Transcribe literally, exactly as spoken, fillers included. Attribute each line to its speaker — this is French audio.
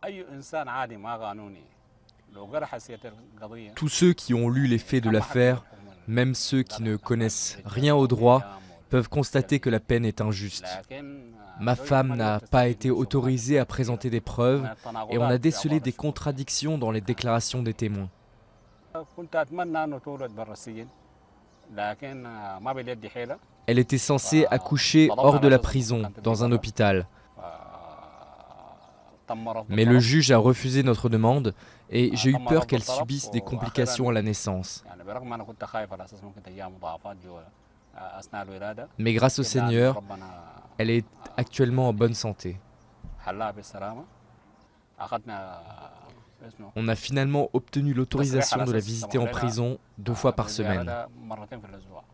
Speaker 1: Tous ceux qui ont lu les faits de l'affaire, même ceux qui ne connaissent rien au droit, peuvent constater que la peine est injuste. Ma femme n'a pas été autorisée à présenter des preuves et on a décelé des contradictions dans les déclarations des témoins. Elle était censée accoucher hors de la prison, dans un hôpital. Mais le juge a refusé notre demande et j'ai eu peur qu'elle subisse des complications à la naissance. Mais grâce au Seigneur, elle est actuellement en bonne santé. On a finalement obtenu l'autorisation de la visiter en prison deux fois par semaine.